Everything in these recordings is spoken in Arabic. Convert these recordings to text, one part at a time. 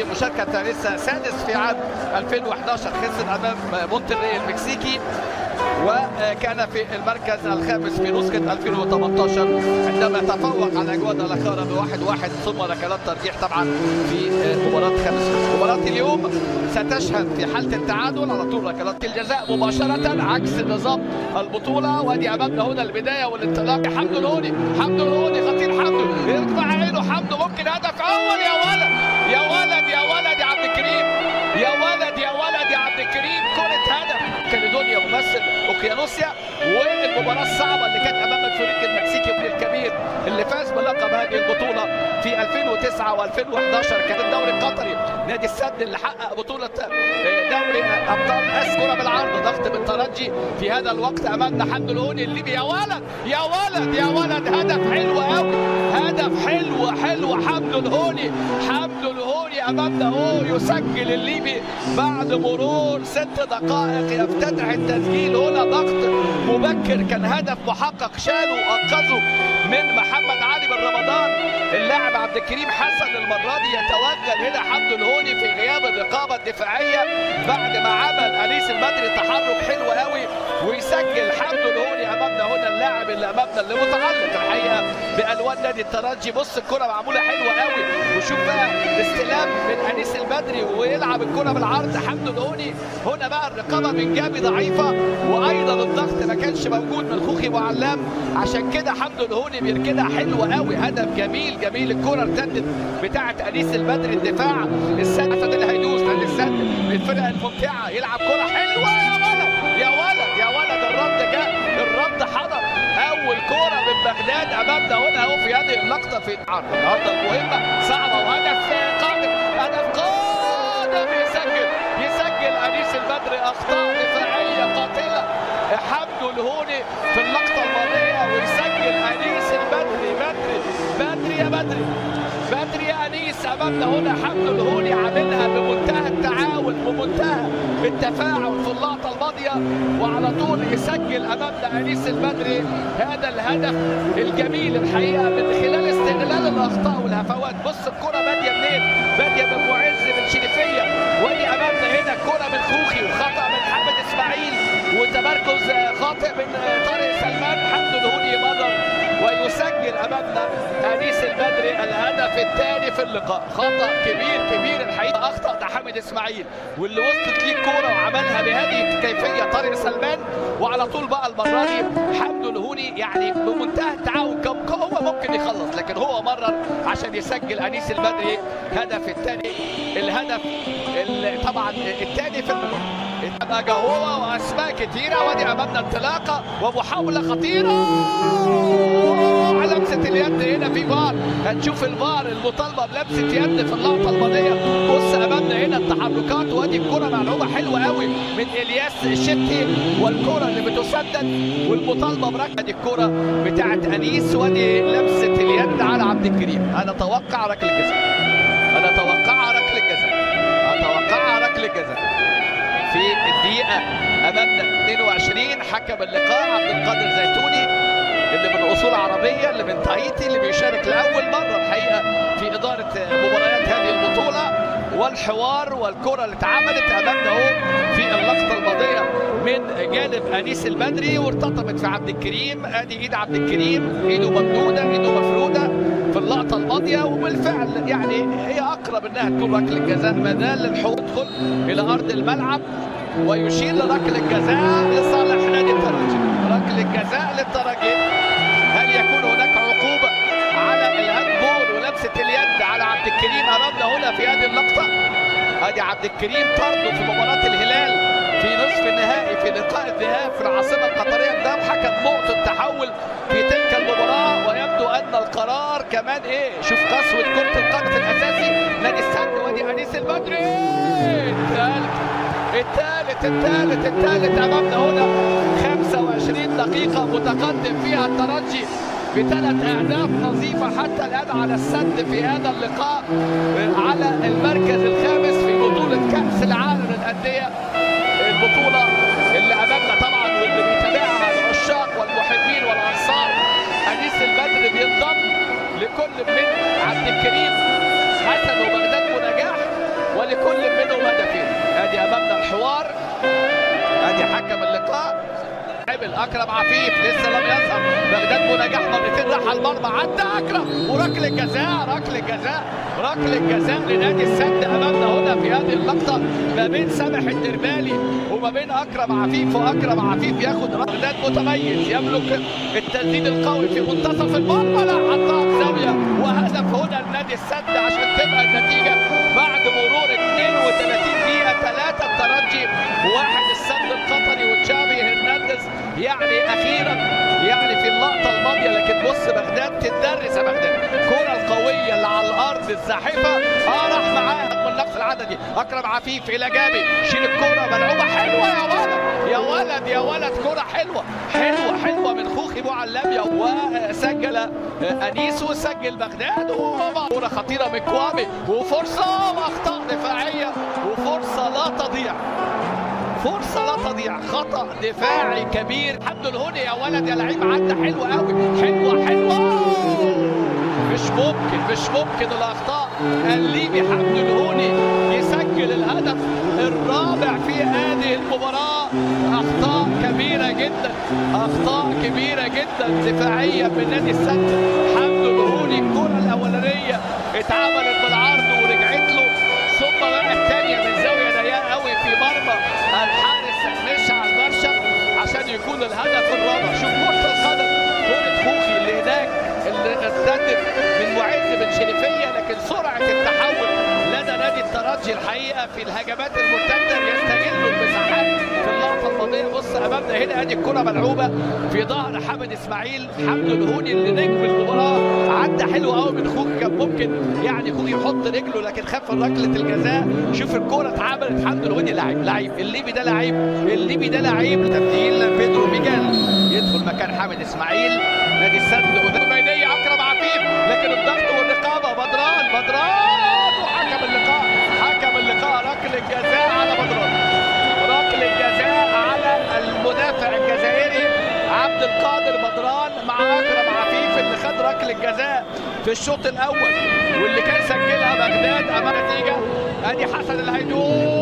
المشاركه الثالثه سادس في عام 2011 خسر امام مونتري المكسيكي، وكان في المركز الخامس في نسخة 2018 عندما تفوق على جوادالاخارا ب1-1 ثم ركلات ترجيح طبعا في مباراة خامس. مباراة اليوم ستشهد في حالة التعادل على طول ركلات الجزاء مباشرة عكس نظام البطولة. وادي امامنا هنا البداية والانطلاق. حمدو الهوني، حمدو الهوني خطير، حمدو يرفع عينه، حمدو ممكن هدف اول. يا ولد يا ولد يا ولد يا عبد الكريم، يا ولد يا ولد يا عبد الكريم، كرة هدف. كاليدونيا ممثل اوقيانوسيا، والمباراه الصعبه اللي كانت امام الفريق المكسيكي الكبير اللي فاز بلقب هذه البطوله في 2009 و2011 كان الدوري القطري. نادي السد اللي حقق بطوله دوري ابطال اس كره بالعرض، ضغط بالترجي في هذا الوقت امامنا حمدو الهوني الليبي. يا ولد يا ولد يا ولد، هدف حلو قوي، هدف حلو حمدو الهوني، حمدو الهوني امامنا هو يسجل الليبي بعد مرور 6 دقائق يفتتح التسجيل. هنا ضغط مبكر، كان هدف محقق شاله وانقذه من محمد علي بن رمضان. اللاعب عبد الكريم حسن المره دي يتوغل هنا حمدو الهوني في غياب الرقابه الدفاعيه بعد ما عمل انيس البدري تحرك حلو قوي ويسجل حمدو الهوني امامنا هنا اللاعب اللي امامنا اللي متعلق الحقيقه بالوان نادي الترجي. بص الكره معموله حلوه قوي، وشوف بقى الاستلام من انيس البدري ويلعب الكره بالعرض حمدو الهوني. هنا بقى الرقابه من جابي ضعيفه، وايضا الضغط ما كانش موجود من خوخي وعلام، عشان كده حمدو الهوني بيركنها حلوه قوي. هدف جميل جميل، الكره ارتدت بتاعه انيس البدري الدفاع السد اللي هيدوس نادي السد الفرق الممتعه يلعب كره حلوه. يا ولد يا ولد يا ولد، الرد جاء، الرد حضر. اول كره من بغداد امامنا هنا اهو في هذه اللقطه في العرض. النهارده المهمه صعبه وهدف قادم، هدف قادم، يسجل انيس البدري اخطاء دفاعيه قاتله حمدو الهوني في اللقطه الماضيه، ويسجل انيس البدري. بدري يا بدري، بدري يا انيس امامنا هنا حمدو الهوني عاملها بمنتهى التعاون بمنتهى التفاعل في اللقطه الماضيه، وعلى طول يسجل امامنا انيس البدري هذا الهدف الجميل الحقيقه من خلال استغلال الاخطاء والهفوات. بص الكره باديه منين؟ باديه من معز من شريفيه، ودي امامنا هنا كره من خوخي وخطا من حمد اسماعيل وتمركز خاطئ من طارق سلمان. حمدو الهوني يمرر ويسجل امامنا انيس البدري الهدف الثاني في اللقاء. خطا كبير الحقيقه اخطا ده حامد اسماعيل، واللي وصلت ليه الكوره وعملها بهذه الكيفيه طارق سلمان، وعلى طول بقى المره دي حمدو الهوني يعني بمنتهى التعاون. كان هو ممكن يخلص لكن هو مرر عشان يسجل انيس البدري هدف الثاني، الهدف طبعا الثاني في المباراه. هو واسماء كثيره، ودي امامنا انطلاقه ومحاوله خطيره، لمسه اليد هنا في فار. هنشوف الفار المطالبه بلمسه يد في اللقطه الماضيه. بص امامنا هنا التحركات، وادي الكره معلومه حلوه قوي من الياس الشتي، والكره اللي بتسدد والمطالبه بركله الكره بتاعت انيس، وادي لمسه اليد على عبد الكريم. انا اتوقع ركله جزاء، انا اتوقع ركله جزاء، اتوقع ركله جزاء في الدقيقه امامنا 22. حكم اللقاء عبد القادر زيتوني اللي من اصول عربيه، اللي من تايتي، اللي بيشارك لاول مره الحقيقه في اداره مباريات هذه البطوله. والحوار والكره اللي اتعملت امامنا اهو في اللقطه الماضيه من جانب انيس البدري وارتطمت في عبد الكريم. ادي ايد عبد الكريم، ايده ممدوده، ايده مفروده في اللقطه الماضيه، وبالفعل يعني هي اقرب انها تكون ركله جزاء. ما زال الحوار يدخل الى ارض الملعب ويشير لركله جزاء لصالح نادي الترجي، ركله جزاء للترجي. هل يكون هناك عقوبه على الهاندبول ولمسه اليد على عبد الكريم امامنا هنا في هذه اللقطه؟ ادي عبد الكريم طرده في مباراه الهلال في نصف النهائي في لقاء الذهاب في العاصمه القطريه قدام حكم نقطه تحول في تلك المباراه. ويبدو ان القرار كمان شوف قسوه كره القدم الاساسي نادي السد. وادي انيس البدري الثالث امامنا هنا. 25 دقيقه متقدم فيها الترجي ب3 أهداف نظيفة حتى الآن على السد في هذا اللقاء على المركز الخامس في بطولة كأس العالم للأندية، البطولة اللي أمامنا طبعا واللي بيتابعها العشاق والمحبين والأنصار. أنيس البدري بينضم لكل من عبد الكريم حسن وبغداد بنجاح ولكل منهم هدفين. ادي امامنا الحوار، ادي حكم اللقاء اكرم عفيف لسه لم يظهر. بغداد بونجاح مرتين راح على المرمى، عدى اكرم وركله جزاء، ركله جزاء، ركله جزاء لنادي السد امامنا هنا في هذه اللقطه ما بين سامح الدربالي وما بين اكرم عفيف، واكرم عفيف ياخد. بغداد متميز يملك التسديد القوي في منتصف المرمى، لا حطها في زاويه وهدف هنا لنادي السد عشان تبقى النتيجه بعد مرور 32 دقيقه 3 الترجي و1 السد القطري وتشافي هرنانديز. يعني اخيرا يعني في اللقطه الماضيه، لكن بص بغداد تدرس يا بغداد، الكره القويه اللي على الارض الزاحفه راح معاها من نقص العددي. اكرم عفيف الى جابي، شيل الكره ملعوبه حلوه يا ولد يا ولد يا ولد، كره حلوه حلوه حلوه من خوخي معلميا، وسجل انيس وسجل بغداد. كره خطيره من كوامي وفرصه واخطاء دفاعيه وفرصه لا تضيع، فرصة لا تضيع، خطأ دفاعي كبير. حمد الهوني يا ولد يا لعيب، عدى حلو قوي، حلوة حلوة، مش ممكن الأخطاء. الليبي حمد الهوني يسجل الهدف الرابع في هذه المباراة. أخطاء كبيرة جدا، أخطاء كبيرة جدا دفاعية من نادي السد. حمد الهوني الكرة الأولانية اتعملت بالعرض ورجعت له، ثم بقى الثانية من زاوية ضيقة قوي في مرمى الحارس مشعل برشم عشان يكون الهدف الرابع. شوف كرة القدم، كرة خوخي اللي هناك اللي ارتدت من معز بن شريفية، لكن سرعة التحول لدى نادي الترجي الحقيقة في الهجمات المرتدة يستغلوا المساحات في اللقطة الماضية. بص امامنا هنا ادي الكرة ملعوبة في ظهر حمد اسماعيل. حمد الهوني اللي نجم المباراة عدى حلو قوي من خوخي، كان ممكن يعني خوخي يحط رجله لكن خاف من ركلة الجزاء. شوف الكرة اتعملت، حمد الهوني لعيب الليبي ده لعيب، الليبي ده لعيب. تبديل بيدرو ميجال يدخل مكان حمد اسماعيل. نادي السد قدام بينية اكرم عفيف، لكن الضغط والرقابة بدران وحكم اللقاء، حكم اللقاء ركلة جزاء على بدران، ركلة جزاء على المدافع الجزائري عبد القادر بدران مع اكرم عفيف اللي خد ركلة جزاء في الشوط الاول واللي كان سجلها بغداد امام نتيجة. ادي حسن الهيدوس،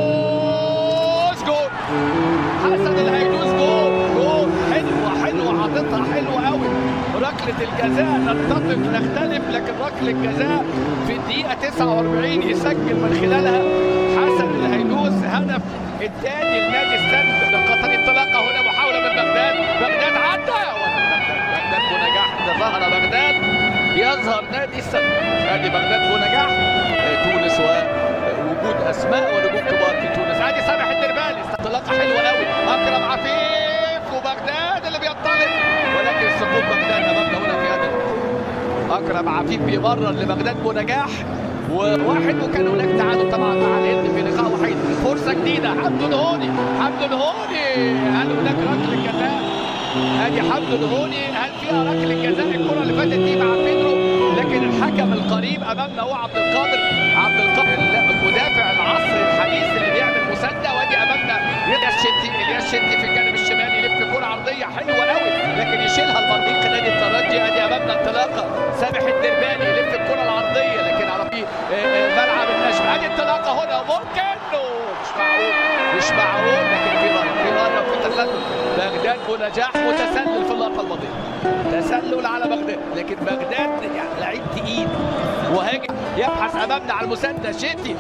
جول حسن الهيدوس، جول حلوة حلوة، حاططها حلوة قوي. ركلة الجزاء نتفق نختلف، لكن ركلة الجزاء في الدقيقة 49 يسجل من خلالها حسن الهيدوس هدف الثاني لنادي السد القطري. انطلاقة هنا، محاولة من بغداد، بغداد عدى يا ولد، بغداد بونجاح ظهر بغداد يظهر نادي السد. ادي بغداد بونجاح تونس ووجود اسماء ونجوم كبار في تونس. ادي سامح الدربالي، انطلاقة حلوة قوي، اكرم عفيف وبغداد اللي بينطلق، ولكن سقوط بغداد امامنا هنا في هذا. اكرم عفيف بيمرر لبغداد بونجاح وواحد، وكان هناك تعادل طبعا مع الهند في لقاء وحيد. فرصه جديده، حمد الهوني، حمد الهوني، هل هناك ركله جزاء؟ ادي حمد الهوني، هل فيها ركله جزاء؟ الكره اللي فاتت دي مع بيدرو، لكن الحكم القريب امامنا هو عبد القادر المدافع العصر الحديث اللي بيعمل مسانده. وادي امامنا الياس شتي في الجانب الشمالي يلف كره عرضيه حلوه قوي، لكن يشيلها المريق نادي الترجي. ادي امامنا انطلاقه، سامح الدربالي يلف الكره العرضيه لكن على ملعب النجم. ادي انطلاقه هنا، ممكن مش معقول، لكن في رأي وفي تسلل. بغداد بونجاح متسلل في اللقطه الماضيه، تسلل على بغداد، لكن بغداد يعني لعيب تقيل وهاجم يبحث امامنا على المسانده. شتي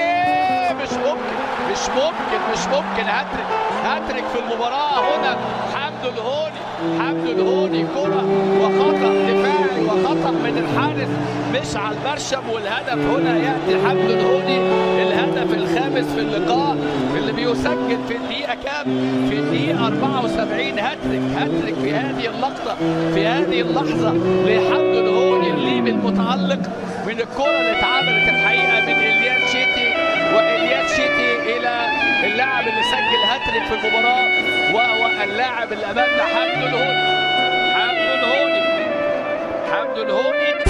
مش ممكن هاتريك في المباراه هنا. حمد الهوني كره وخطا دفاعي وخطا من الحارس مشعل برشم، والهدف هنا ياتي حمد الهوني الهدف الخامس في اللقاء اللي بيسجل في الدقيقه كام؟ في الدقيقه 74. هاتريك في هذه اللقطه، في هذه اللحظه لحمد الهوني الليبي المتالق من الكره اللي اتعملت الحقيقه من الياس شتي، والياس شتي الى اللاعب اللي سجل هاتريك في المباراه، وهو اللاعب اللي امامنا حمد الهوني.